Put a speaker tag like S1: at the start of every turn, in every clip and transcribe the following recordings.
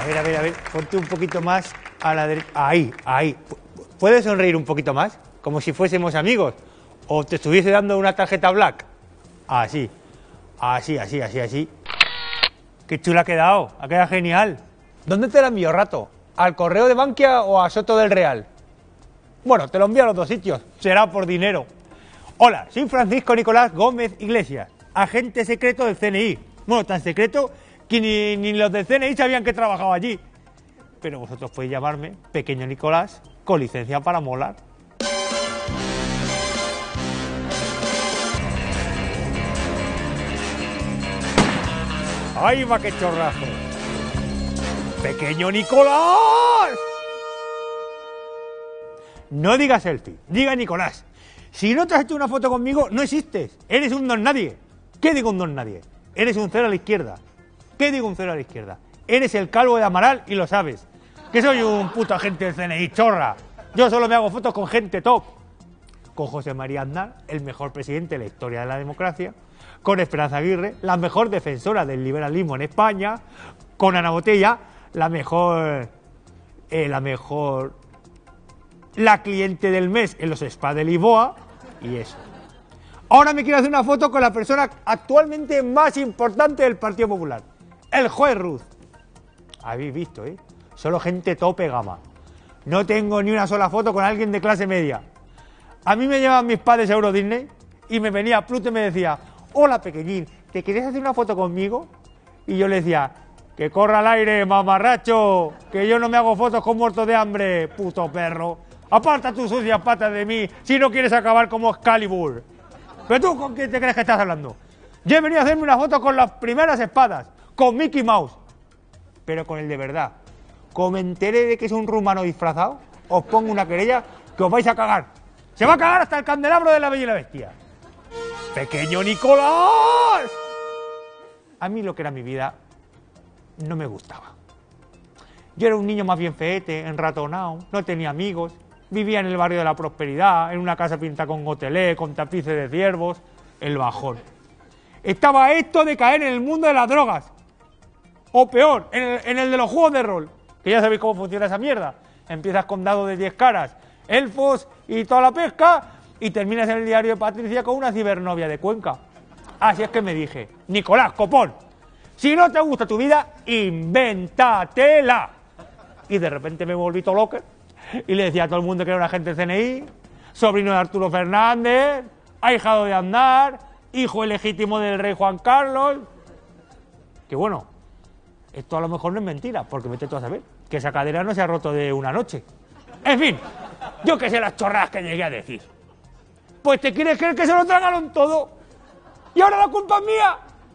S1: A ver, ponte un poquito más a la derecha. Ahí. ¿Puedes sonreír un poquito más? Como si fuésemos amigos. O te estuviese dando una tarjeta black. Así. Qué chula ha quedado genial. ¿Dónde te la envío, rato? ¿Al correo de Bankia o a Soto del Real? Bueno, te lo envío a los dos sitios, será por dinero. Hola, soy Francisco Nicolás Gómez Iglesias, agente secreto del CNI. Bueno, tan secreto que ni los del CNI sabían que trabajaba allí. Pero vosotros podéis llamarme Pequeño Nicolás, con licencia para molar. ¡Ay, va qué chorrazo! ¡Pequeño Nicolás! No diga selfie, diga Nicolás. Si no te has hecho una foto conmigo, no existes. Eres un don nadie. ¿Qué digo un don nadie? Eres un cero a la izquierda. ¿Qué digo un cero a la izquierda? Eres el calvo de Amaral y lo sabes. Que soy un puto agente del CNI, chorra. Yo solo me hago fotos con gente top. Con José María Aznar, el mejor presidente de la historia de la democracia. Con Esperanza Aguirre, la mejor defensora del liberalismo en España. Con Ana Botella, la cliente del mes en los spas de Lisboa. Y eso. Ahora me quiero hacer una foto con la persona actualmente más importante del Partido Popular. El juez Ruz. Habéis visto, ¿eh? Solo gente tope gama. No tengo ni una sola foto con alguien de clase media. A mí me llevaban mis padres a Euro Disney y me venía Pluto y me decía: hola, pequeñín, ¿te quieres hacer una foto conmigo? Y yo le decía: que corra al aire, mamarracho, que yo no me hago fotos con muertos de hambre, puto perro. Aparta tus sucias patas de mí si no quieres acabar como Excalibur. ¿Pero tú con quién te crees que estás hablando? Yo he venido a hacerme una foto con las primeras espadas, con Mickey Mouse, pero con el de verdad. Como me enteré de que es un rumano disfrazado, os pongo una querella que os vais a cagar. Se va a cagar hasta el candelabro de la Bella y la Bestia. ¡Pequeño Nicolás! A mí lo que era mi vida no me gustaba. Yo era un niño más bien feete, enratonado, no tenía amigos, vivía en el barrio de la Prosperidad, en una casa pintada con gotelé, con tapices de ciervos, el bajón. Estaba esto de caer en el mundo de las drogas. O peor, en el de los juegos de rol, que ya sabéis cómo funciona esa mierda. Empiezas con dados de 10 caras, elfos y toda la pesca, y terminas en el diario de Patricia con una cibernovia de Cuenca. Así es que me dije: Nicolás, copón, si no te gusta tu vida, invéntatela. Y de repente me volví todo loco y le decía a todo el mundo que era un agente del CNI, sobrino de Arturo Fernández, ahijado de Aznar, hijo ilegítimo del rey Juan Carlos. Que bueno, esto a lo mejor no es mentira, porque vete tú a saber que esa cadera no se ha roto de una noche. En fin, yo que sé las chorradas que llegué a decir. Pues te quieres creer que se lo tragaron todo y ahora la culpa es mía.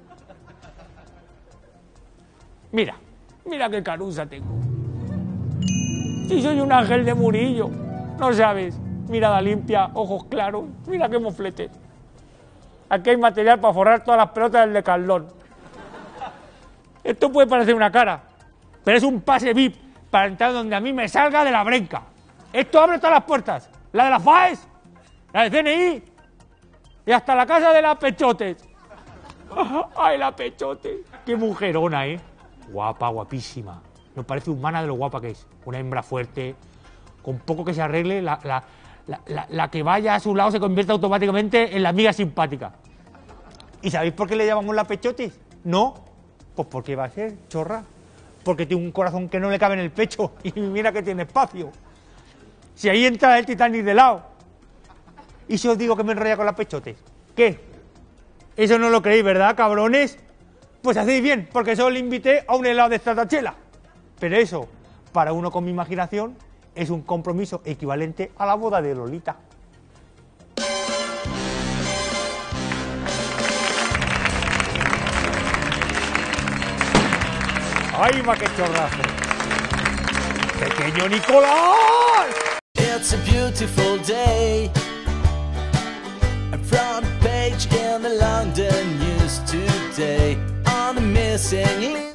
S1: Mira qué carusa tengo. Si soy un ángel de Murillo, no sabes. Mirada limpia, ojos claros, mira qué moflete. Aquí hay material para forrar todas las pelotas del Decathlon. Esto puede parecer una cara, pero es un pase VIP para entrar donde a mí me salga de la brenca. Esto abre todas las puertas. La de las FAES, la del CNI y hasta la casa de las Pechotes. ¡Ay, la Pechote! ¡Qué mujerona, eh! Guapa, guapísima. Me parece humana de lo guapa que es. Una hembra fuerte, con poco que se arregle, la que vaya a su lado se convierte automáticamente en la amiga simpática. ¿Y sabéis por qué le llamamos la Pechotes? ¿No? Pues porque va a ser chorra. Porque tiene un corazón que no le cabe en el pecho y mira que tiene espacio. Si ahí entra el Titanic de lado. ¿Y si os digo que me enrolla con las Pechotes? ¿Qué? Eso no lo creéis, ¿verdad, cabrones? Pues hacéis bien, porque solo le invité a un helado de Stratachela. Pero eso, para uno con mi imaginación, es un compromiso equivalente a la boda de Lolita. ¡Ay, va qué chorrazo! ¡Pequeño Nicolás!
S2: It's a beautiful day. A front page in the London news today. On the missing link.